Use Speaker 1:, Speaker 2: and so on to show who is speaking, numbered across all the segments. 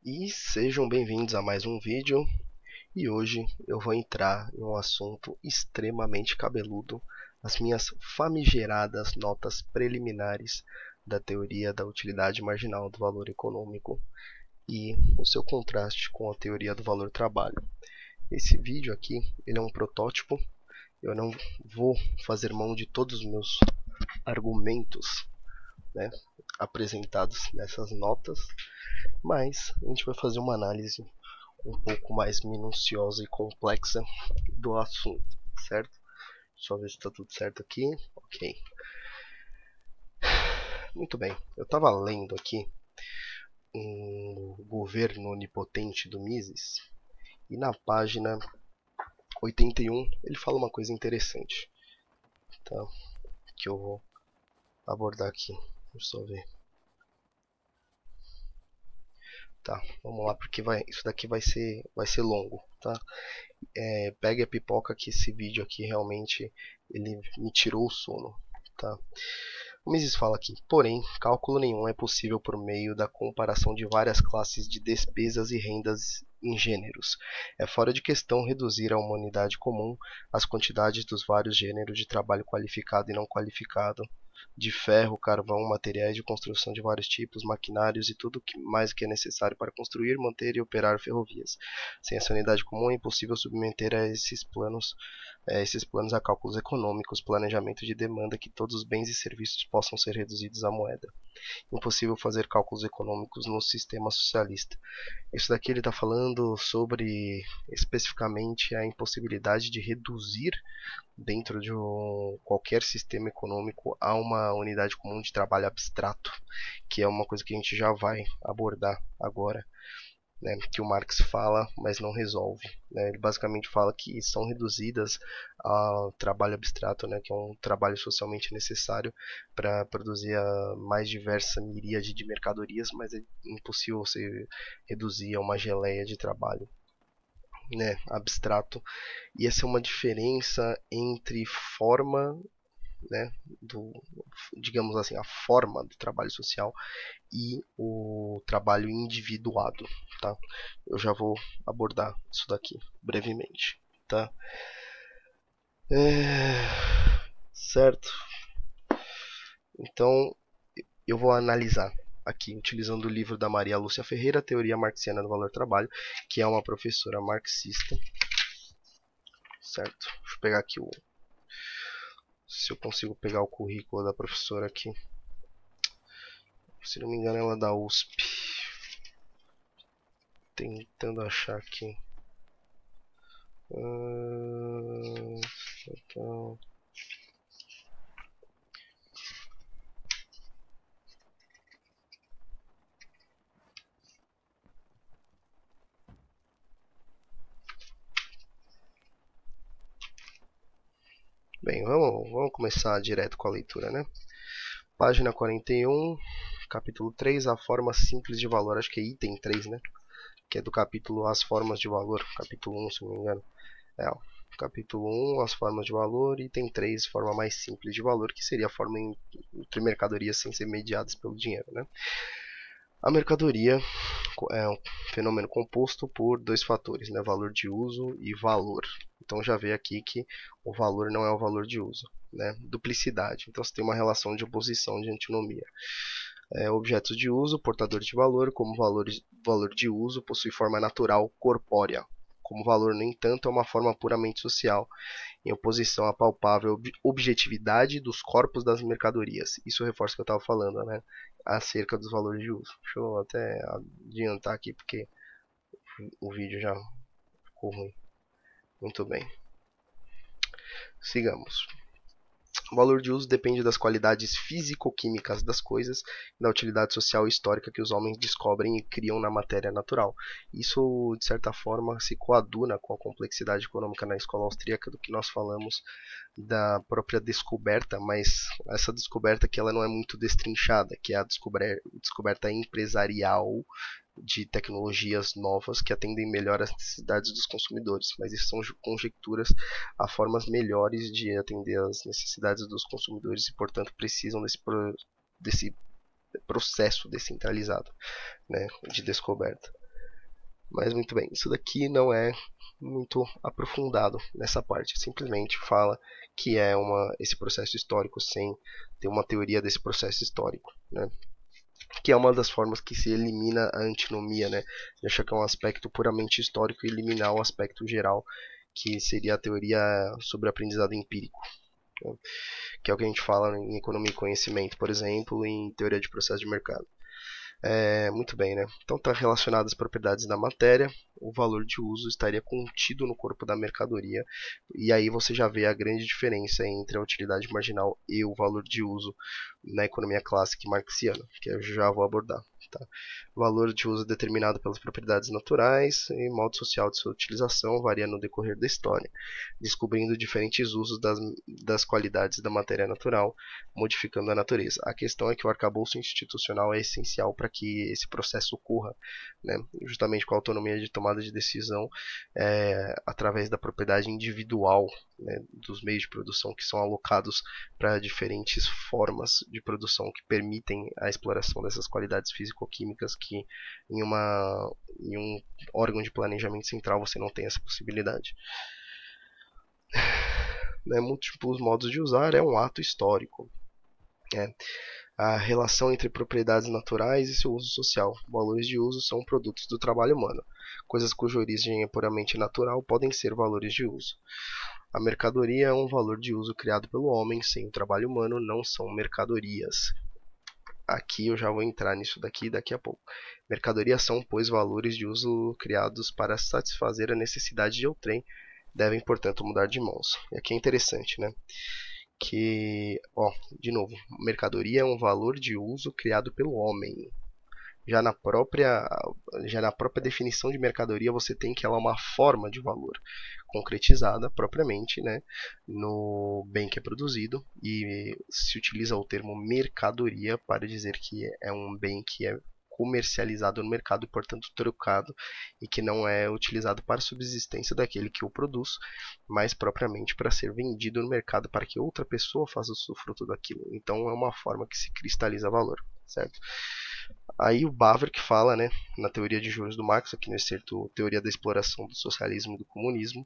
Speaker 1: E sejam bem-vindos a mais um vídeo. E hoje eu vou entrar em um assunto extremamente cabeludo, as minhas famigeradas notas preliminares da teoria da utilidade marginal do valor econômico e o seu contraste com a teoria do valor trabalho. Esse vídeo aqui, ele é um protótipo. Eu não vou fazer mão de todos os meus argumentos, né, apresentados nessas notas, mas a gente vai fazer uma análise um pouco mais minuciosa e complexa do assunto, certo? Só ver se está tudo certo aqui. Ok. Muito bem. Eu estava lendo aqui um governo onipotente do Mises e na página 81 ele fala uma coisa interessante, tá? Que eu vou abordar aqui. Deixa eu só ver. Tá, vamos lá, porque isso daqui vai ser longo, tá? Pegue a pipoca que esse vídeo aqui realmente ele me tirou o sono, tá? O Mises fala aqui: porém, cálculo nenhum é possível por meio da comparação de várias classes de despesas e rendas em gêneros. É fora de questão reduzir a uma unidade comum as quantidades dos vários gêneros de trabalho qualificado e não qualificado, de ferro, carvão, materiais de construção de vários tipos, maquinários e tudo mais que é necessário para construir, manter e operar ferrovias. Sem essa unidade comum é impossível submeter a esses planos a cálculos econômicos, planejamento de demanda que todos os bens e serviços possam ser reduzidos à moeda. Impossível fazer cálculos econômicos no sistema socialista. Isso daqui ele está falando sobre especificamente a impossibilidade de reduzir dentro de qualquer sistema econômico a uma unidade comum de trabalho abstrato, que é uma coisa que a gente já vai abordar agora, né, que o Marx fala, mas não resolve, né? Ele basicamente fala que são reduzidas ao trabalho abstrato, né, que é um trabalho socialmente necessário para produzir a mais diversa miríade de mercadorias, mas é impossível você reduzir a uma geleia de trabalho, né, abstrato. E essa é uma diferença entre forma, né, digamos assim, a forma do trabalho social e o trabalho individuado, tá? Eu já vou abordar isso daqui brevemente, tá? Certo. Então, eu vou analisar aqui, utilizando o livro da Maria Lúcia Ferreira, Teoria Marxiana do Valor Trabalho, que é uma professora marxista, certo? Deixa eu pegar aqui se eu consigo pegar o currículo da professora aqui. Se não me engano, ela é da USP. Tentando achar aqui. Então, bem, vamos começar direto com a leitura, né? Página 41, capítulo 3, a forma simples de valor. Acho que é item 3, né? Que é do capítulo As Formas de Valor. Capítulo 1, se não me engano. Capítulo 1, As Formas de Valor. Item 3, forma mais simples de valor, que seria a forma entre mercadorias sem ser mediadas pelo dinheiro, né? A mercadoria é um fenômeno composto por dois fatores, né? Valor de uso e valor. Então já vê aqui que o valor não é o valor de uso, né? Duplicidade. Então você tem uma relação de oposição, de antinomia. Objetos de uso, portadores de valor, como valor de uso, possui forma natural corpórea. Como valor, no entanto, é uma forma puramente social, em oposição à palpável objetividade dos corpos das mercadorias. Isso reforça o que eu estava falando, né? Acerca dos valores de uso. Deixa eu até adiantar aqui, porque o vídeo já ficou ruim. Muito bem. Sigamos. O valor de uso depende das qualidades físico-químicas das coisas e da utilidade social e histórica que os homens descobrem e criam na matéria natural. Isso, de certa forma, se coaduna com a complexidade econômica na escola austríaca do que nós falamos da própria descoberta, mas essa descoberta que ela não é muito destrinchada, que é a descoberta empresarial de tecnologias novas que atendem melhor às necessidades dos consumidores, mas isso são conjecturas a formas melhores de atender às necessidades dos consumidores e, portanto, precisam desse processo descentralizado, né, de descoberta. Mas muito bem, isso daqui não é muito aprofundado nessa parte, simplesmente fala que é esse processo histórico sem ter uma teoria desse processo histórico, né? Que é uma das formas que se elimina a antinomia, né? De achar que é um aspecto puramente histórico e eliminar o aspecto geral, que seria a teoria sobre aprendizado empírico, né? Que é o que a gente fala em economia e conhecimento, por exemplo, em teoria de processo de mercado. Muito bem, né? Então está relacionado às propriedades da matéria, o valor de uso estaria contido no corpo da mercadoria, e aí você já vê a grande diferença entre a utilidade marginal e o valor de uso na economia clássica e marxiana, que eu já vou abordar. Tá? Valor de uso determinado pelas propriedades naturais e modo social de sua utilização varia no decorrer da história, descobrindo diferentes usos das qualidades da matéria natural, modificando a natureza. A questão é que o arcabouço institucional é essencial para que esse processo ocorra, né? Justamente com a autonomia de tomada de decisão através da propriedade individual, né, dos meios de produção que são alocados para diferentes formas de produção que permitem a exploração dessas qualidades físico-químicas que em um órgão de planejamento central você não tem essa possibilidade. Né, múltiplos modos de usar é um ato histórico. Né? A relação entre propriedades naturais e seu uso social. Valores de uso são produtos do trabalho humano. Coisas cuja origem é puramente natural podem ser valores de uso. A mercadoria é um valor de uso criado pelo homem, sem o trabalho humano não são mercadorias. Aqui eu já vou entrar nisso daqui a pouco. Mercadorias são, pois, valores de uso criados para satisfazer a necessidade de outrem, devem, portanto, mudar de mãos. E aqui é interessante, né? Que, ó, de novo, mercadoria é um valor de uso criado pelo homem. Já na própria, já na própria definição de mercadoria você tem que ela é uma forma de valor concretizada propriamente, né, no bem que é produzido, e se utiliza o termo mercadoria para dizer que é um bem que é comercializado no mercado e, portanto, trocado, e que não é utilizado para a subsistência daquele que o produz, mas propriamente para ser vendido no mercado para que outra pessoa faça o fruto daquilo. Então é uma forma que se cristaliza valor, certo? Aí o Baver que fala, né, na teoria de juros do Marx, aqui no excerto Teoria da Exploração do Socialismo e do Comunismo,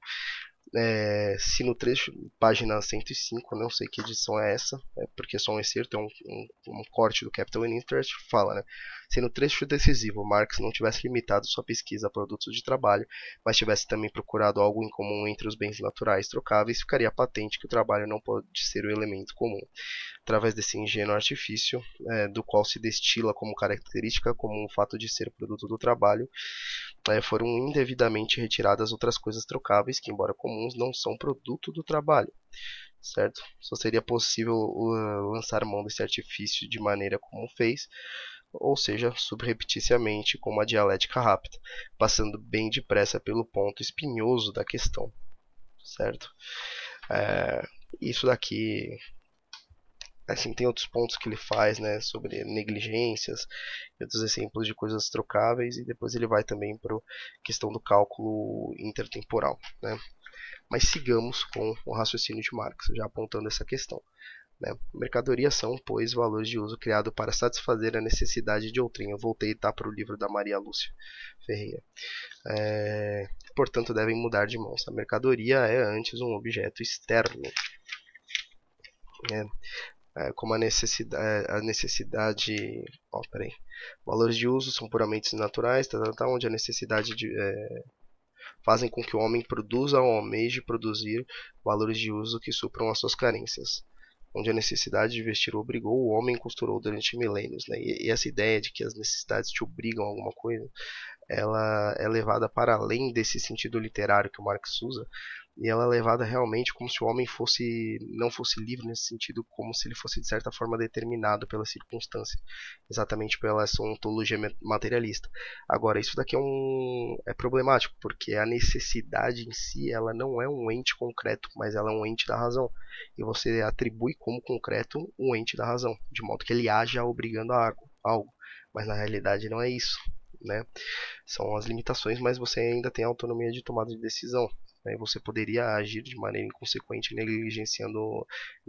Speaker 1: se no trecho, página 105, não sei que edição é essa, porque é só um excerto, é um corte do Capital and Interest, fala, né? Se no trecho decisivo Marx não tivesse limitado sua pesquisa a produtos de trabalho, mas tivesse também procurado algo em comum entre os bens naturais trocáveis, ficaria patente que o trabalho não pode ser o elemento comum. Através desse ingênuo artifício, do qual se destila como característica como o fato de ser produto do trabalho, foram indevidamente retiradas outras coisas trocáveis que, embora comuns, não são produto do trabalho, certo? Só seria possível lançar mão desse artifício de maneira como fez, ou seja, subrepticiamente, com uma dialética rápida, passando bem depressa pelo ponto espinhoso da questão, certo? Isso daqui, assim, tem outros pontos que ele faz, né, sobre negligências, outros exemplos de coisas trocáveis, e depois ele vai também para a questão do cálculo intertemporal, né? Mas sigamos com o raciocínio de Marx, já apontando essa questão. Né? Mercadorias são, pois, valores de uso criados para satisfazer a necessidade de outrem. Eu voltei para o livro da Maria Lúcia Ferreira. Portanto, devem mudar de mãos. A mercadoria é antes um objeto externo. Como a necessidade. Peraí. Valores de uso são puramente naturais, onde a necessidade fazem com que o homem produza ou almeje produzir valores de uso que supram as suas carências. Onde a necessidade de vestir o obrigou, o homem costurou durante milênios. Né? E essa ideia de que as necessidades te obrigam a alguma coisa, ela é levada para além desse sentido literário que o Marx usa, e ela é levada realmente como se o homem não fosse livre nesse sentido, como se ele fosse de certa forma determinado pela circunstância, exatamente pela essa ontologia materialista. Agora, isso daqui é problemático, porque a necessidade em si, ela não é um ente concreto, mas ela é um ente da razão, e você atribui como concreto um ente da razão, de modo que ele haja obrigando a algo, mas na realidade não é isso, né? São as limitações, mas você ainda tem a autonomia de tomada de decisão. Né? Você poderia agir de maneira inconsequente, negligenciando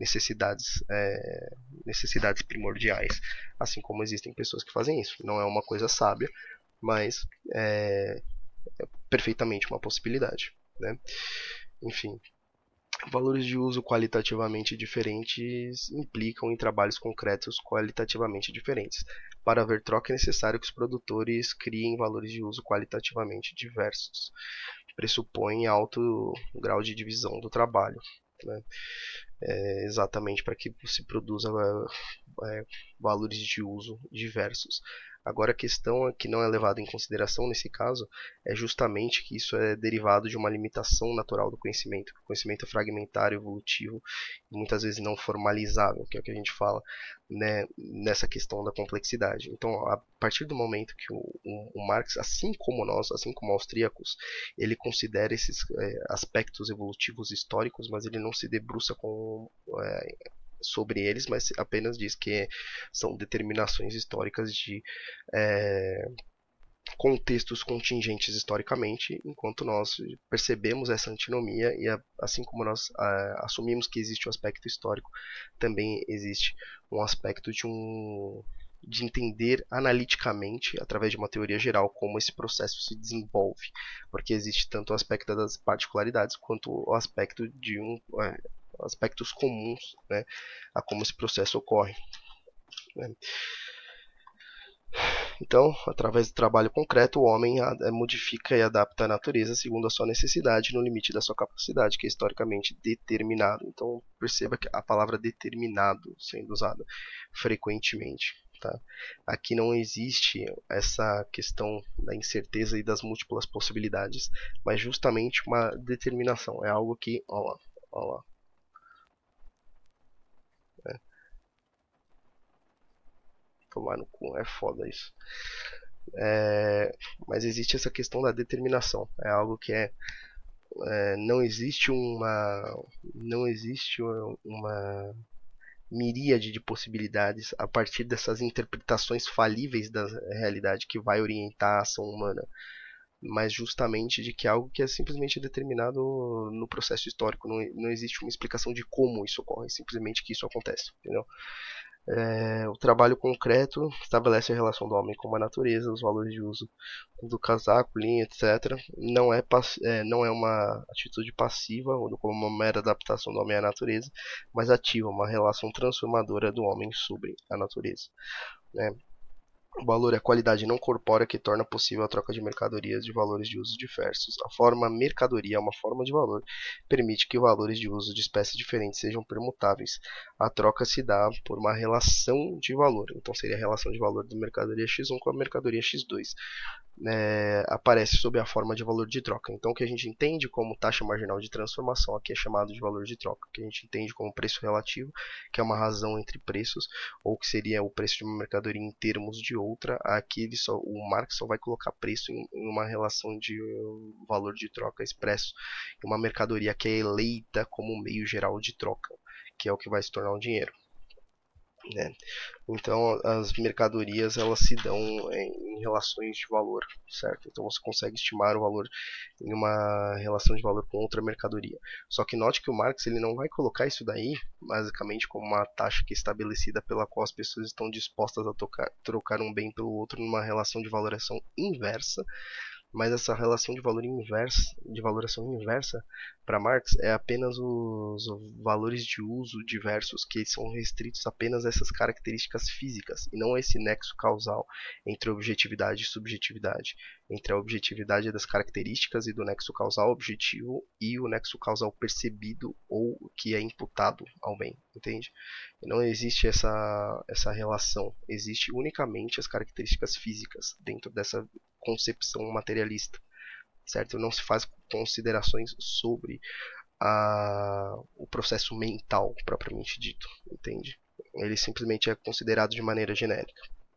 Speaker 1: necessidades primordiais, assim como existem pessoas que fazem isso. Não é uma coisa sábia, mas perfeitamente uma possibilidade, né? Enfim, valores de uso qualitativamente diferentes implicam em trabalhos concretos qualitativamente diferentes. Para haver troca é necessário que os produtores criem valores de uso qualitativamente diversos. Pressupõe alto grau de divisão do trabalho, né? Exatamente para que se produza valores de uso diversos. Agora, a questão que não é levada em consideração nesse caso é justamente que isso é derivado de uma limitação natural do conhecimento. O conhecimento é fragmentário, evolutivo e muitas vezes não formalizável, que é o que a gente fala, né, nessa questão da complexidade. Então, a partir do momento que o Marx, assim como nós, assim como austríacos, ele considera esses aspectos evolutivos históricos, mas ele não se debruça sobre eles, mas apenas diz que são determinações históricas de é, contextos contingentes historicamente, enquanto nós percebemos essa antinomia e assim como nós assumimos que existe um aspecto histórico, também existe um aspecto de entender analiticamente, através de uma teoria geral, como esse processo se desenvolve, porque existe tanto o aspecto das particularidades quanto o aspecto de aspectos comuns, né, a como esse processo ocorre, né? Então, através do trabalho concreto, o homem modifica e adapta a natureza segundo a sua necessidade, no limite da sua capacidade, que é historicamente determinado. Então, perceba que a palavra determinado sendo usada frequentemente. Tá? Aqui não existe essa questão da incerteza e das múltiplas possibilidades, mas justamente uma determinação. É algo que, ó lá, né? Tomar no cu, é foda isso. Mas existe essa questão da determinação. É algo que não existe uma miríade de possibilidades a partir dessas interpretações falíveis da realidade que vai orientar a ação humana, mas justamente de que algo que é simplesmente determinado no processo histórico. Não existe uma explicação de como isso ocorre, simplesmente que isso acontece, entendeu? O trabalho concreto estabelece a relação do homem com a natureza, os valores de uso do casaco, linha, etc. Não é uma atitude passiva ou como uma mera adaptação do homem à natureza, mas ativa, uma relação transformadora do homem sobre a natureza, né? O valor é a qualidade não corpórea que torna possível a troca de mercadorias de valores de uso diversos. A forma mercadoria é uma forma de valor, permite que valores de uso de espécies diferentes sejam permutáveis. A troca se dá por uma relação de valor. Então seria a relação de valor da mercadoria X1 com a mercadoria X2. Aparece sob a forma de valor de troca. Então, o que a gente entende como taxa marginal de transformação aqui é chamado de valor de troca, que a gente entende como preço relativo, que é uma razão entre preços, ou que seria o preço de uma mercadoria em termos de outra. Aqui o Marx só vai colocar preço em uma relação de valor de troca expresso em uma mercadoria que é eleita como meio geral de troca, que é o que vai se tornar o dinheiro, né? Então, as mercadorias elas se dão em relações de valor, certo? Então, você consegue estimar o valor em uma relação de valor com outra mercadoria. Só que note que o Marx ele não vai colocar isso daí, basicamente, como uma taxa que é estabelecida pela qual as pessoas estão dispostas a trocar um bem pelo outro numa relação de valoração inversa, mas essa relação de valoração inversa para Marx é apenas os valores de uso diversos que são restritos apenas a essas características físicas e não a esse nexo causal entre objetividade e subjetividade, entre a objetividade das características e do nexo causal objetivo e o nexo causal percebido ou que é imputado ao bem, entende? E não existe essa relação, existe unicamente as características físicas dentro dessa concepção materialista, certo? Não se faz considerações sobre o processo mental propriamente dito, entende? Ele simplesmente é considerado de maneira genérica.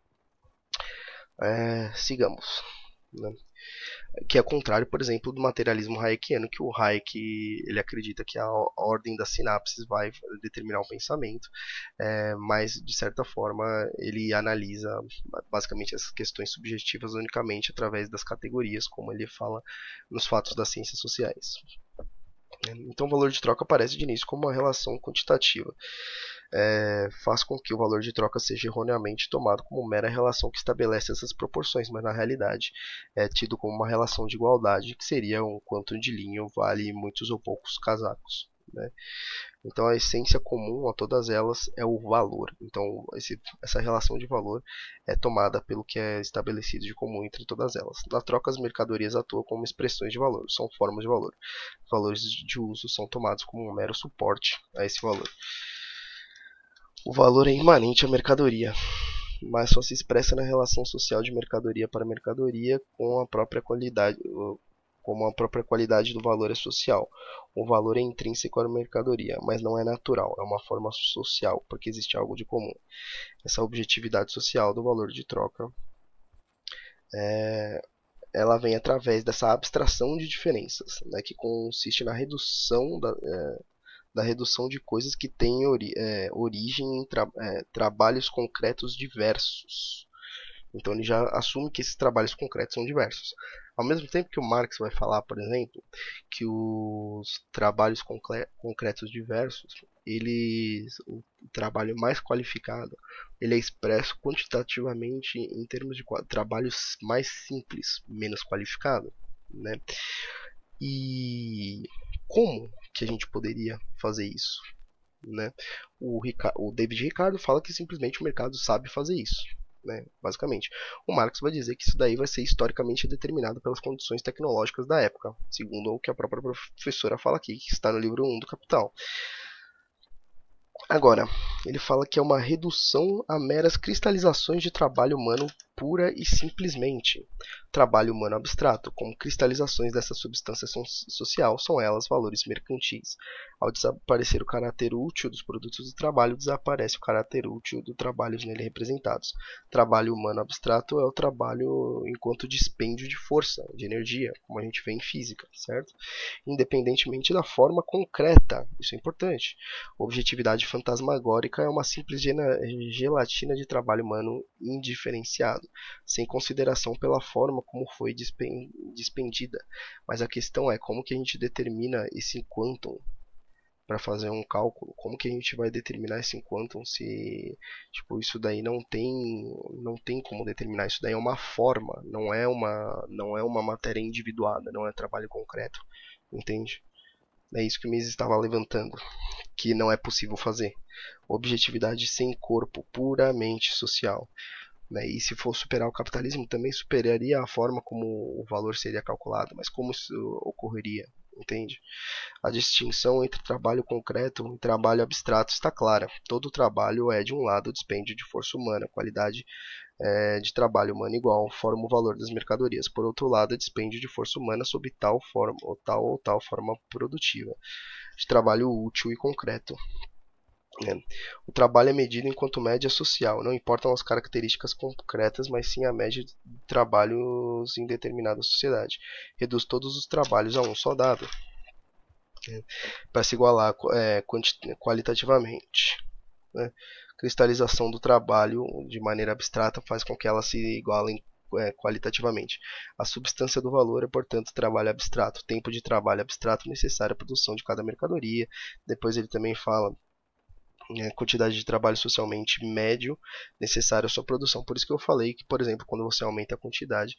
Speaker 1: Sigamos, né? Que é contrário, por exemplo, do materialismo hayekiano, que o Hayek ele acredita que a ordem das sinapses vai determinar o pensamento, mas de certa forma ele analisa basicamente essas questões subjetivas unicamente através das categorias, como ele fala nos fatos das ciências sociais. Então, o valor de troca aparece de início como uma relação quantitativa. faz com que o valor de troca seja erroneamente tomado como mera relação que estabelece essas proporções, mas na realidade é tido como uma relação de igualdade, que seria um quanto de linho vale muitos ou poucos casacos, né? Então a essência comum a todas elas é o valor. Então essa relação de valor é tomada pelo que é estabelecido de comum entre todas elas. Na troca, as mercadorias atuam como expressões de valor, são formas de valor. Valores de uso são tomados como um mero suporte a esse valor. O valor é imanente à mercadoria, mas só se expressa na relação social de mercadoria para mercadoria com a própria qualidade, como a própria qualidade do valor é social. O valor é intrínseco à mercadoria, mas não é natural, é uma forma social, porque existe algo de comum. Essa objetividade social do valor de troca, ela vem através dessa abstração de diferenças, né, que consiste na redução da redução de coisas que têm origem em trabalhos concretos diversos. Então ele já assume que esses trabalhos concretos são diversos. Ao mesmo tempo que o Marx vai falar, por exemplo, que os trabalhos concretos diversos, o trabalho mais qualificado, ele é expresso quantitativamente em termos de trabalhos mais simples, menos qualificado, né? E como que a gente poderia fazer isso, né? O David Ricardo fala que simplesmente o mercado sabe fazer isso, né, basicamente. O Marx vai dizer que isso daí vai ser historicamente determinado pelas condições tecnológicas da época, segundo o que a própria professora fala aqui, que está no livro 1 do Capital. Agora, ele fala que é uma redução a meras cristalizações de trabalho humano pura e simplesmente. Trabalho humano abstrato, como cristalizações dessa substância social, são elas valores mercantis. Ao desaparecer o caráter útil dos produtos do trabalho, desaparece o caráter útil dos trabalhos nele representados. Trabalho humano abstrato é o trabalho enquanto dispêndio de força, de energia, como a gente vê em física, certo? Independentemente da forma concreta, isso é importante. Objetividade fantasmagórica é uma simples gelatina de trabalho humano indiferenciado, sem consideração pela forma como foi despendida. Mas a questão é como que a gente determina esse quantum para fazer um cálculo. Como que a gente vai determinar esse quantum se tipo, isso daí não tem como determinar. Isso daí é uma forma, não é uma matéria individuada, não é trabalho concreto, entende? É isso que o Mises estava levantando, que não é possível fazer. Objetividade sem corpo, puramente social. Né? E se for superar o capitalismo, também superaria a forma como o valor seria calculado. Mas como isso ocorreria? Entende? A distinção entre trabalho concreto e trabalho abstrato está clara. Todo trabalho é, de um lado, dispêndio de força humana, qualidade de trabalho humano igual, forma o valor das mercadorias. Por outro lado, é dispêndio de força humana sob tal forma ou tal forma produtiva, de trabalho útil e concreto. O trabalho é medido enquanto média social, não importam as características concretas, mas sim a média de trabalhos em determinada sociedade. Reduz todos os trabalhos a um só dado, para se igualar qualitativamente. Cristalização do trabalho de maneira abstrata faz com que elas se igualem qualitativamente. A substância do valor é, portanto, trabalho abstrato, tempo de trabalho abstrato necessário à produção de cada mercadoria. Depois ele também fala quantidade de trabalho socialmente médio necessário à sua produção. Por isso que eu falei que, por exemplo, quando você aumenta a quantidade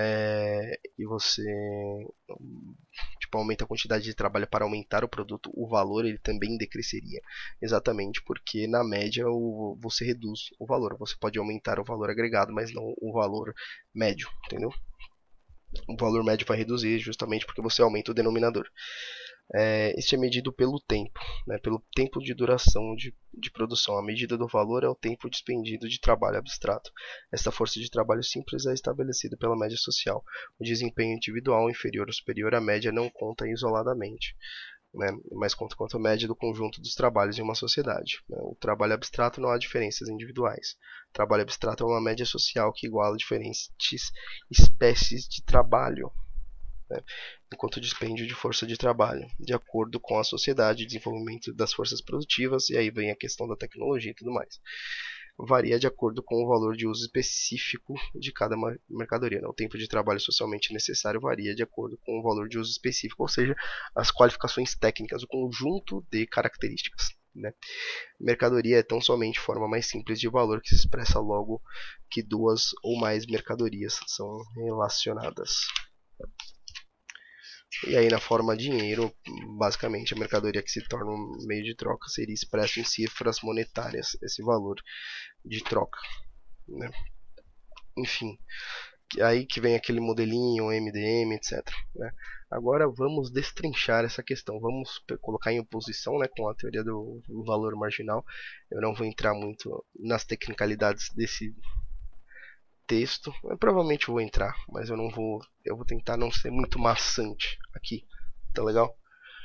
Speaker 1: e você aumenta a quantidade de trabalho para aumentar o produto, o valor ele também decresceria. Exatamente porque na média você reduz o valor. Você pode aumentar o valor agregado, mas não o valor médio, entendeu? O valor médio vai reduzir justamente porque você aumenta o denominador. Este é medido pelo tempo, né, pelo tempo de duração de produção. A medida do valor é o tempo despendido de trabalho abstrato. Esta força de trabalho simples é estabelecida pela média social. O desempenho individual inferior ou superior à média não conta isoladamente, né, mas conta quanto a média do conjunto dos trabalhos em uma sociedade. Né. O trabalho abstrato não há diferenças individuais. O trabalho abstrato é uma média social que iguala diferentes espécies de trabalho, enquanto dispêndio de força de trabalho, de acordo com a sociedade, desenvolvimento das forças produtivas, e aí vem a questão da tecnologia e tudo mais. Varia de acordo com o valor de uso específico de cada mercadoria. O tempo de trabalho socialmente necessário varia de acordo com o valor de uso específico, ou seja, as qualificações técnicas, o conjunto de características. né? Mercadoria é tão somente forma mais simples de valor que se expressa logo que duas ou mais mercadorias são relacionadas. E aí na forma dinheiro, basicamente a mercadoria que se torna um meio de troca seria expresso em cifras monetárias, esse valor de troca, né? Enfim, aí que vem aquele modelinho, MDM, etc, né? Agora vamos destrinchar essa questão, vamos colocar em oposição, né, com a teoria do valor marginal. Eu não vou entrar muito nas tecnicalidades desse texto, eu provavelmente vou entrar, mas eu vou tentar não ser muito maçante aqui, tá legal?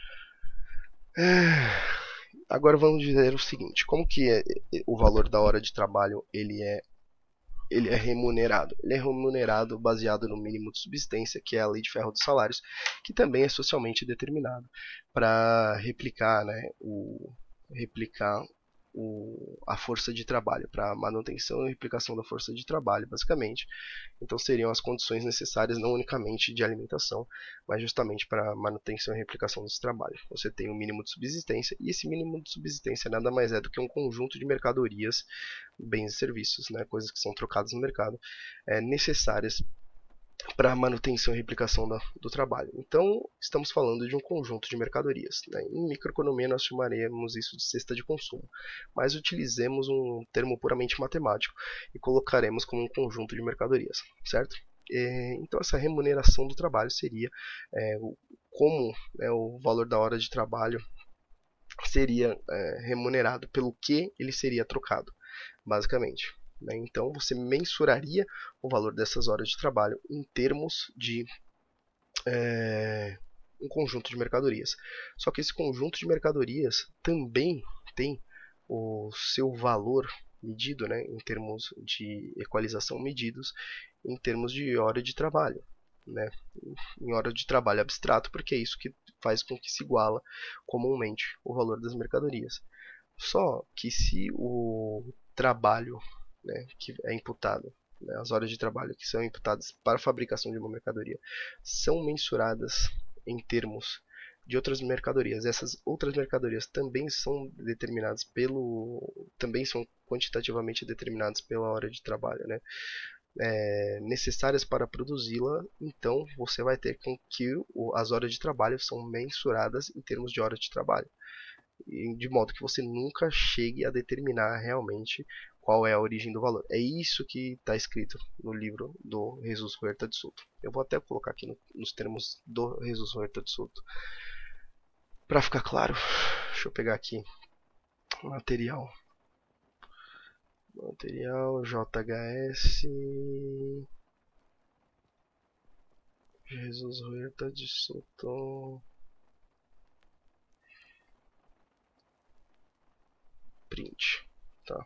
Speaker 1: Agora vamos dizer o seguinte, como que o valor da hora de trabalho ele é remunerado? Ele é remunerado baseado no mínimo de subsistência, que é a lei de ferro dos salários, que também é socialmente determinado para replicar a força de trabalho, para manutenção e replicação da força de trabalho, basicamente. Então seriam as condições necessárias não unicamente de alimentação, mas justamente para manutenção e replicação desse trabalho. Você tem um mínimo de subsistência, e esse mínimo de subsistência nada mais é do que um conjunto de mercadorias, bens e serviços, né, coisas que são trocadas no mercado, necessárias para a manutenção e replicação do trabalho. Então, estamos falando de um conjunto de mercadorias, né? Em microeconomia, nós chamaremos isso de cesta de consumo, mas utilizemos um termo puramente matemático e colocaremos como um conjunto de mercadorias, certo? Então, essa remuneração do trabalho seria como, né, o valor da hora de trabalho seria remunerado, pelo que ele seria trocado, basicamente. Então, você mensuraria o valor dessas horas de trabalho em termos de um conjunto de mercadorias. Só que esse conjunto de mercadorias também tem o seu valor medido, né, em termos de equalização, medidos em termos de hora de trabalho, né, em hora de trabalho abstrato, porque é isso que faz com que se iguala comumente o valor das mercadorias. Só que se o trabalho, né, que é imputado, né, as horas de trabalho que são imputadas para a fabricação de uma mercadoria, são mensuradas em termos de outras mercadorias. Essas outras mercadorias também são quantitativamente determinadas pela hora de trabalho, né, necessárias para produzi-la. Então você vai ter com que as horas de trabalho são mensuradas em termos de horas de trabalho, de modo que você nunca chegue a determinar realmente qual é a origem do valor. É isso que está escrito no livro do Jesus Huerta de Soto. Eu vou até colocar aqui nos termos do Jesus Huerta de Soto, para ficar claro. Deixa eu pegar aqui material. Material JHS Jesus Huerta de Soto. Print. Tá.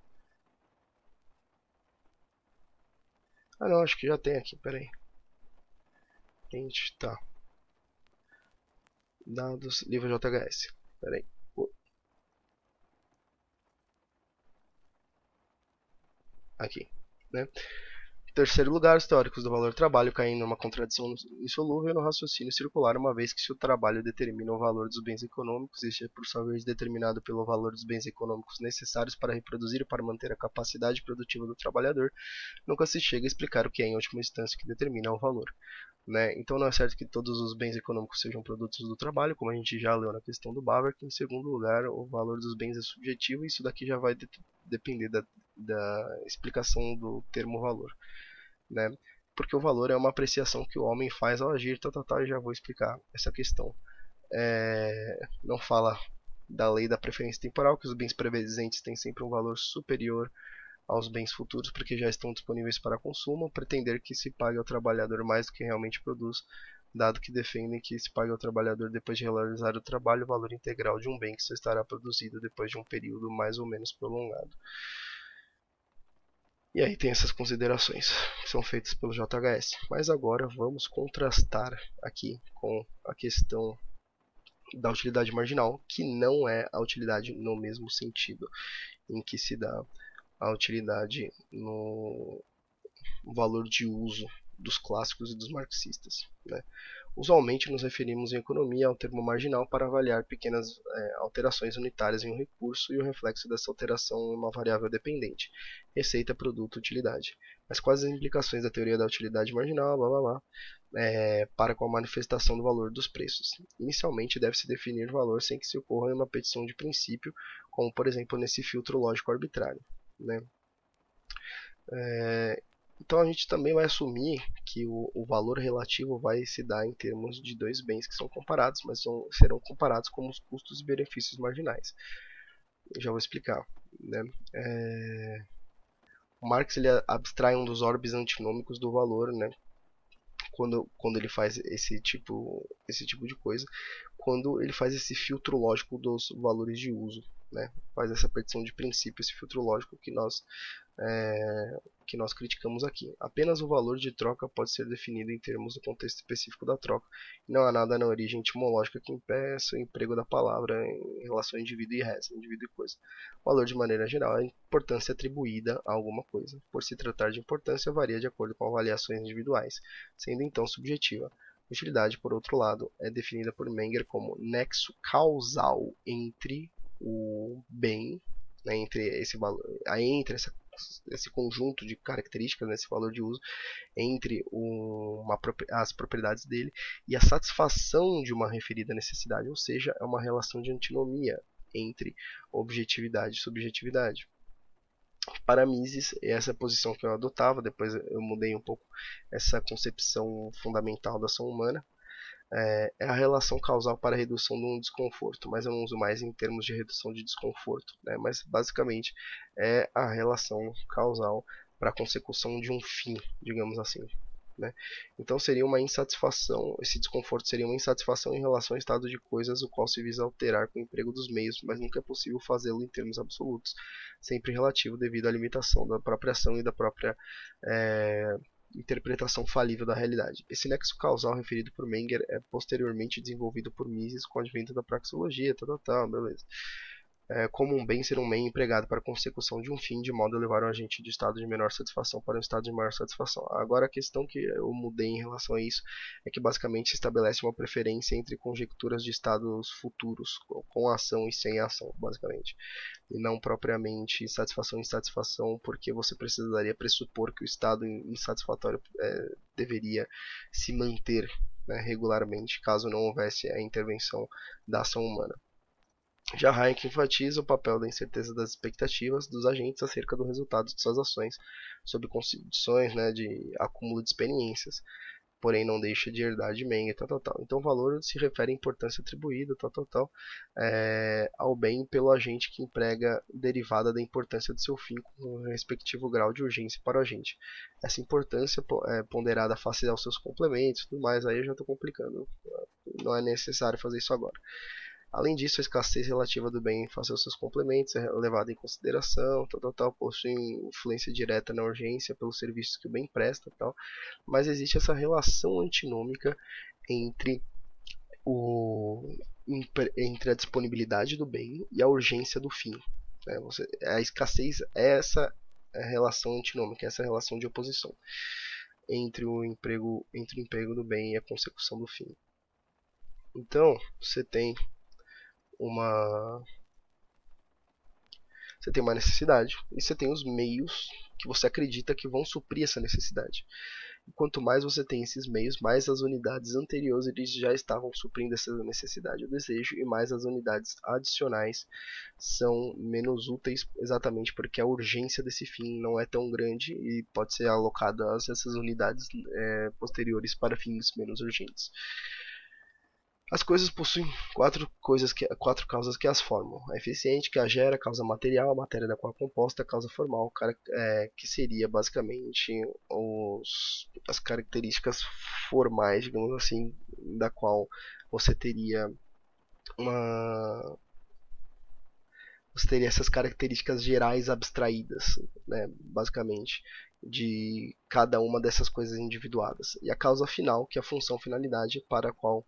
Speaker 1: Ah não, acho que já tem aqui, peraí. Print, tá. Dados, livro JHS. Peraí. Aqui, né? Terceiro lugar, os teóricos do valor trabalho caem numa contradição insolúvel no raciocínio circular, uma vez que se o trabalho determina o valor dos bens econômicos, este é por sua vez determinado pelo valor dos bens econômicos necessários para reproduzir e para manter a capacidade produtiva do trabalhador, nunca se chega a explicar o que é em última instância que determina o valor, né? Então não é certo que todos os bens econômicos sejam produtos do trabalho, como a gente já leu na questão do Bavark. Em segundo lugar, o valor dos bens é subjetivo, e isso daqui já vai depender da explicação do termo valor, né? Porque o valor é uma apreciação que o homem faz ao agir, e já vou explicar essa questão. Não fala da lei da preferência temporal, que os bens presentes têm sempre um valor superior aos bens futuros, porque já estão disponíveis para consumo. Pretender que se pague ao trabalhador mais do que realmente produz, dado que defendem que se pague ao trabalhador depois de realizar o trabalho o valor integral de um bem que só estará produzido depois de um período mais ou menos prolongado. E aí tem essas considerações que são feitas pelo JHS. Mas agora vamos contrastar aqui com a questão da utilidade marginal, que não é a utilidade no mesmo sentido em que se dá a utilidade no valor de uso, dos clássicos e dos marxistas, né? Usualmente nos referimos em economia ao termo marginal para avaliar pequenas alterações unitárias em um recurso e o reflexo dessa alteração em uma variável dependente, receita, produto, utilidade. Mas quais as implicações da teoria da utilidade marginal, blá blá blá, para com a manifestação do valor dos preços? Inicialmente deve-se definir o valor sem que se ocorra uma petição de princípio, como por exemplo nesse filtro lógico arbitrário, né? Então a gente também vai assumir que o valor relativo vai se dar em termos de dois bens que são comparados, mas serão comparados como os custos e benefícios marginais. Eu já vou explicar, né? O Marx ele abstrai um dos orbes antinômicos do valor, né? Quando ele faz esse tipo de coisa, quando ele faz esse filtro lógico dos valores de uso, né? Faz essa petição de princípio, esse filtro lógico que nós criticamos aqui. Apenas o valor de troca pode ser definido em termos do contexto específico da troca, e não há nada na origem etimológica que impeça o emprego da palavra em relação a indivíduo e res, indivíduo e coisa. O valor, de maneira geral, é a importância atribuída a alguma coisa. Por se tratar de importância, varia de acordo com avaliações individuais, sendo então subjetiva. Utilidade, por outro lado, é definida por Menger como nexo causal entre o bem, né, entre esse valor, entre esse conjunto de características, né, esse valor de uso, entre as propriedades dele e a satisfação de uma referida necessidade, ou seja, é uma relação de antinomia entre objetividade e subjetividade. Para Mises, essa posição que eu adotava, depois eu mudei um pouco essa concepção fundamental da ação humana, é a relação causal para a redução de um desconforto, mas eu não uso mais em termos de redução de desconforto, né? Mas basicamente é a relação causal para a consecução de um fim, digamos assim, né? Então seria uma insatisfação, esse desconforto seria uma insatisfação em relação ao estado de coisas o qual se visa alterar com o emprego dos meios, mas nunca é possível fazê-lo em termos absolutos, sempre relativo devido à limitação da própria ação e da própria interpretação falível da realidade. Esse nexo causal referido por Menger é posteriormente desenvolvido por Mises com o advento da praxeologia, beleza. Como um bem ser um meio empregado para a consecução de um fim, de modo a levar um agente de estado de menor satisfação para um estado de maior satisfação. Agora, a questão que eu mudei em relação a isso é que basicamente se estabelece uma preferência entre conjecturas de estados futuros, com ação e sem ação, basicamente, e não propriamente satisfação e insatisfação, porque você precisaria pressupor que o estado insatisfatório deveria se manter, né, regularmente, caso não houvesse a intervenção da ação humana. Já Hayek enfatiza o papel da incerteza das expectativas dos agentes acerca do resultado de suas ações, sob condições, né, de acúmulo de experiências, porém não deixa de herdar de Menger, Então, o valor se refere à importância atribuída, ao bem pelo agente que emprega derivada da importância do seu fim com o respectivo grau de urgência para o agente. Essa importância é ponderada face aos seus complementos, tudo mais, aí eu já estou complicando, não é necessário fazer isso agora. Além disso, a escassez relativa do bem face aos seus complementos é levada em consideração, possui influência direta na urgência pelos serviços que o bem presta, mas existe essa relação antinômica entre entre a disponibilidade do bem e a urgência do fim. Né? A escassez é essa relação antinômica, essa relação de oposição entre o emprego do bem e a consecução do fim. Então, você tem uma necessidade e você tem os meios que você acredita que vão suprir essa necessidade. E quanto mais você tem esses meios, mais as unidades anteriores eles já estavam suprindo essa necessidade ou desejo, e mais as unidades adicionais são menos úteis, exatamente porque a urgência desse fim não é tão grande e pode ser alocada a essas unidades posteriores para fins menos urgentes. As coisas possuem quatro causas que as formam: a eficiente, que a gera, a causa material, a matéria da qual é composta, a causa formal, que seria basicamente as características formais, digamos assim, da qual você teria essas características gerais abstraídas, né, basicamente, de cada uma dessas coisas individuadas. E a causa final, que é a função finalidade para a qual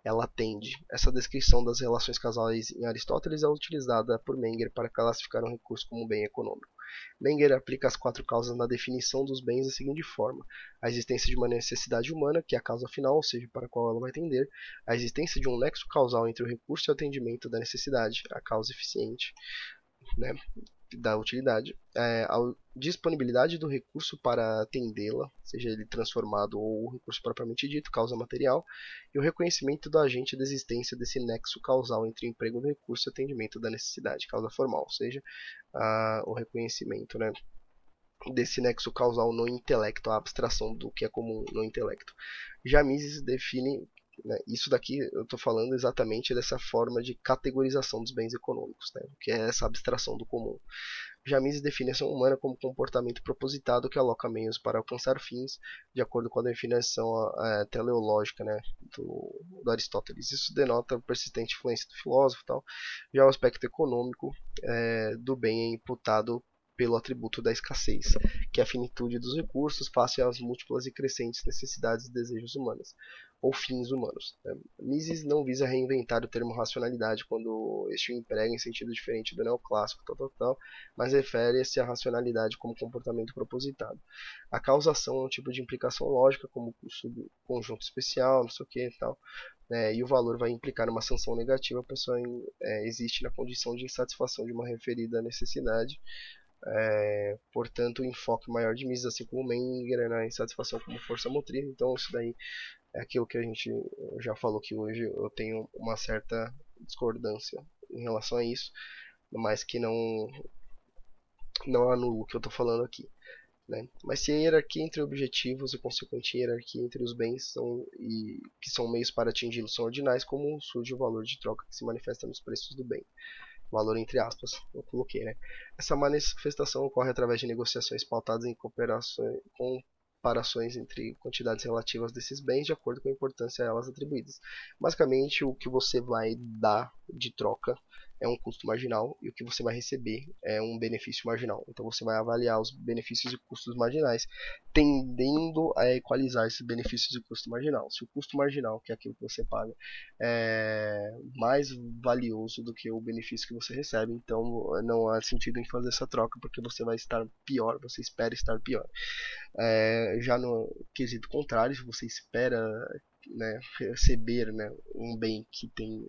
Speaker 1: ela tende. Essa descrição das relações causais em Aristóteles é utilizada por Menger para classificar um recurso como bem econômico. Menger aplica as 4 causas na definição dos bens da seguinte forma: a existência de uma necessidade humana, que é a causa final, ou seja, para a qual ela vai tender; a existência de um nexo causal entre o recurso e o atendimento da necessidade, a causa eficiente, né, da utilidade; a disponibilidade do recurso para atendê-la, seja ele transformado ou o recurso propriamente dito, causa material; e o reconhecimento do agente da existência desse nexo causal entre o emprego do recurso e o atendimento da necessidade, causa formal, ou seja, o reconhecimento, né, desse nexo causal no intelecto, a abstração do que é comum no intelecto. Já Mises define, né, isso daqui eu estou falando exatamente dessa forma de categorização dos bens econômicos, né, que é essa abstração do comum. Já Mises define a ação humana como comportamento propositado que aloca meios para alcançar fins, de acordo com a definição teleológica, né, do Aristóteles. Isso denota a persistente influência do filósofo. Tal. Já o aspecto econômico do bem é imputado pelo atributo da escassez, que é a finitude dos recursos face às múltiplas e crescentes necessidades e desejos humanos, ou fins humanos. Mises não visa reinventar o termo racionalidade quando este o emprega em sentido diferente do neoclássico, mas refere-se à racionalidade como comportamento propositado. A causação é um tipo de implicação lógica, como conjunto especial, não sei o que e tal. E o valor vai implicar uma sanção negativa, a pessoa existe na condição de insatisfação de uma referida necessidade. Portanto, o enfoque maior de Mises, assim como Menger, na insatisfação como força motriz. Então, isso daí é aquilo que a gente já falou, que hoje eu tenho uma certa discordância em relação a isso, mas que não anula o que eu estou falando aqui. Né? Mas se a hierarquia entre objetivos e consequente hierarquia entre os bens que são meios para atingi-los são ordinais, como surge o valor de troca que se manifesta nos preços do bem? Valor entre aspas, eu coloquei, né? Essa manifestação ocorre através de negociações pautadas em comparações entre quantidades relativas desses bens de acordo com a importância a elas atribuídas. Basicamente, o que você vai dar de troca é um custo marginal e o que você vai receber é um benefício marginal. Então você vai avaliar os benefícios e custos marginais, tendendo a equalizar esses benefícios e custo marginal. Se o custo marginal, que é aquilo que você paga, é mais valioso do que o benefício que você recebe, então não há sentido em fazer essa troca, porque você vai estar pior, você espera estar pior. Já no quesito contrário, se você espera, né, receber, né, um bem que tem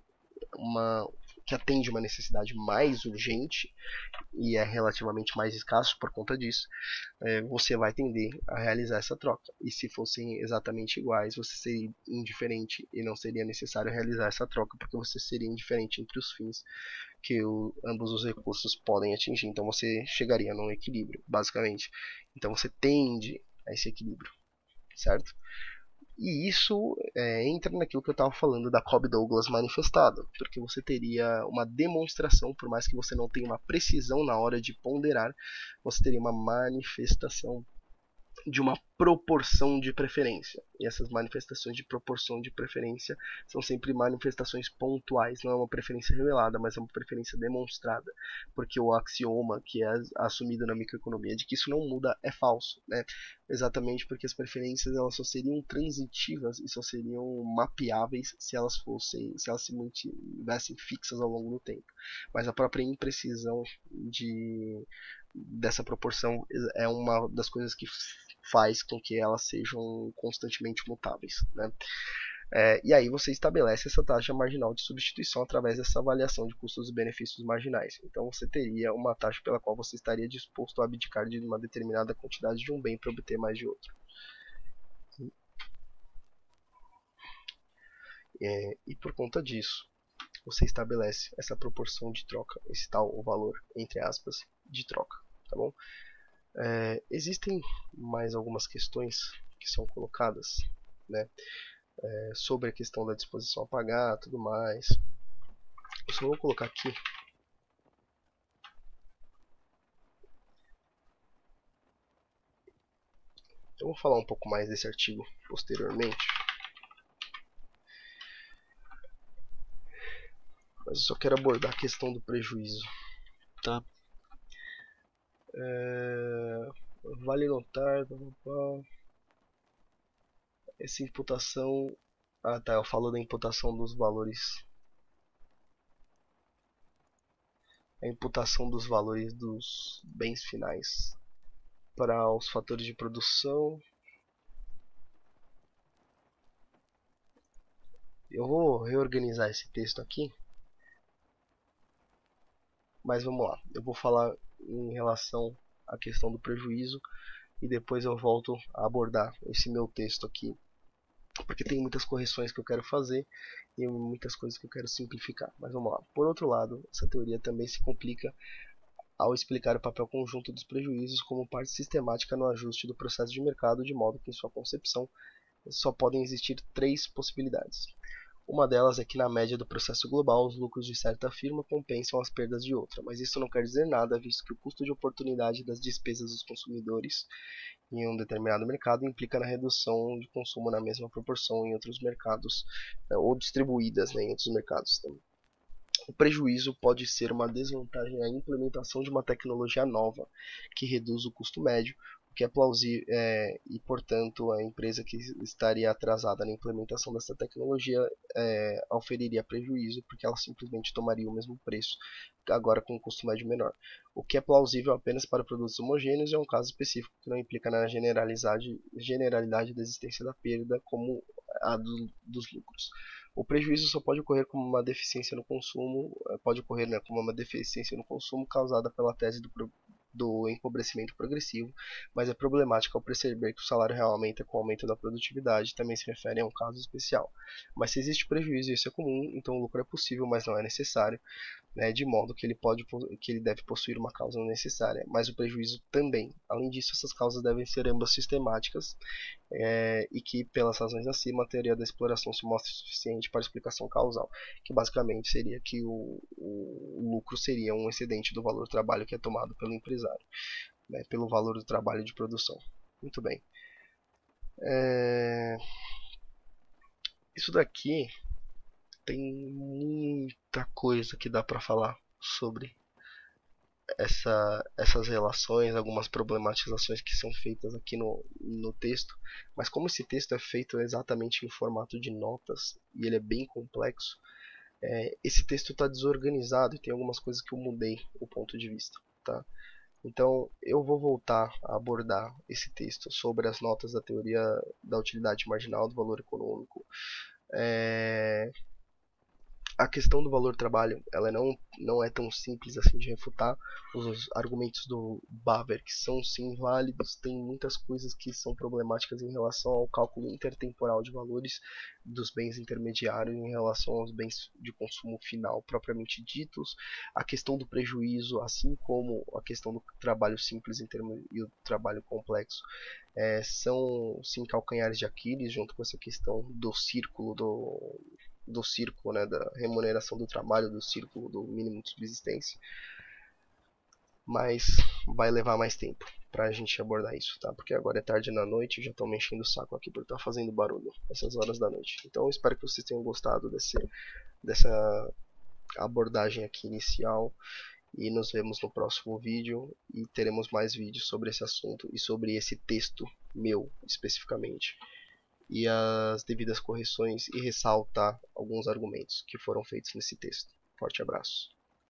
Speaker 1: que atende uma necessidade mais urgente e é relativamente mais escasso por conta disso, você vai tender a realizar essa troca. E se fossem exatamente iguais, você seria indiferente e não seria necessário realizar essa troca, porque você seria indiferente entre os fins que ambos os recursos podem atingir. Então você chegaria num equilíbrio, basicamente. Então você tende a esse equilíbrio, certo? E isso entra naquilo que eu estava falando da Cobb-Douglas manifestada, porque você teria uma demonstração, por mais que você não tenha uma precisão na hora de ponderar, você teria uma manifestação de uma proporção de preferência. E essas manifestações de proporção de preferência são sempre manifestações pontuais, não é uma preferência revelada, mas é uma preferência demonstrada, porque o axioma que é assumido na microeconomia de que isso não muda é falso, né? Exatamente porque as preferências elas só seriam transitivas e só seriam mapeáveis se elas se mantivessem fixas ao longo do tempo. Mas a própria imprecisão dessa proporção é uma das coisas que faz com que elas sejam constantemente mutáveis, né? E aí você estabelece essa taxa marginal de substituição através dessa avaliação de custos e benefícios marginais. Então você teria uma taxa pela qual você estaria disposto a abdicar de uma determinada quantidade de um bem para obter mais de outro. E por conta disso, você estabelece essa proporção de troca, esse tal o valor, entre aspas, de troca, tá bom? Existem mais algumas questões que são colocadas, né, sobre a questão da disposição a pagar, tudo mais. Eu só vou colocar aqui. Eu vou falar um pouco mais desse artigo posteriormente, mas eu só quero abordar a questão do prejuízo, tá? Vale notar, essa imputação Ah, tá, eu falo da imputação dos valores. A imputação dos valores dos bens finais para os fatores de produção. Eu vou reorganizar esse texto aqui, mas vamos lá. Eu vou falar em relação à questão do prejuízo e depois eu volto a abordar esse meu texto aqui, porque tem muitas correções que eu quero fazer e muitas coisas que eu quero simplificar. Mas vamos lá. Por outro lado, essa teoria também se complica ao explicar o papel conjunto dos prejuízos como parte sistemática no ajuste do processo de mercado, de modo que em sua concepção só podem existir três possibilidades. Uma delas é que na média do processo global os lucros de certa firma compensam as perdas de outra, mas isso não quer dizer nada, visto que o custo de oportunidade das despesas dos consumidores em um determinado mercado implica na redução de consumo na mesma proporção em outros mercados, ou distribuídas, né, em outros mercados. Então, o prejuízo pode ser uma desvantagem à implementação de uma tecnologia nova, que reduz o custo médio, o que é plausível, e, portanto, a empresa que estaria atrasada na implementação dessa tecnologia oferiria prejuízo, porque ela simplesmente tomaria o mesmo preço, agora com um custo médio menor. O que é plausível apenas para produtos homogêneos é um caso específico que não implica na generalidade da existência da perda como a dos lucros. O prejuízo só pode ocorrer como uma deficiência no consumo, pode ocorrer, né, como uma deficiência no consumo causada pela tese do empobrecimento progressivo, mas é problemático ao perceber que o salário real aumenta com o aumento da produtividade, também se refere a um caso especial. Mas se existe prejuízo e isso é comum, então o lucro é possível, mas não é necessário, né, de modo que ele deve possuir uma causa necessária, mas o prejuízo também. Além disso, essas causas devem ser ambas sistemáticas, e que, pelas razões acima, a teoria da exploração se mostra suficiente para explicação causal, que basicamente seria que o lucro seria um excedente do valor do trabalho que é tomado pelo empresário, né, pelo valor do trabalho de produção. Muito bem. Isso daqui tem muita coisa que dá para falar sobre essas relações, algumas problematizações que são feitas aqui no texto, mas como esse texto é feito exatamente em formato de notas e ele é bem complexo, esse texto está desorganizado e tem algumas coisas que eu mudei o ponto de vista, tá? Então eu vou voltar a abordar esse texto sobre as notas da teoria da utilidade marginal do valor econômico, a questão do valor trabalho, ela não é tão simples assim de refutar. Os argumentos do Baber, que são sim válidos, tem muitas coisas que são problemáticas em relação ao cálculo intertemporal de valores dos bens intermediários em relação aos bens de consumo final propriamente ditos, a questão do prejuízo, assim como a questão do trabalho simples e o trabalho complexo, são sim calcanhares de Aquiles, junto com essa questão do círculo do círculo, né, da remuneração do trabalho, do círculo do mínimo de subsistência, mas vai levar mais tempo pra gente abordar isso, tá? Porque agora é tarde na noite e já estão me enchendo o saco aqui por estar fazendo barulho essas horas da noite. Então eu espero que vocês tenham gostado dessa abordagem aqui inicial e nos vemos no próximo vídeo e teremos mais vídeos sobre esse assunto e sobre esse texto meu especificamente e as devidas correções e ressaltar alguns argumentos que foram feitos nesse texto. Forte abraço.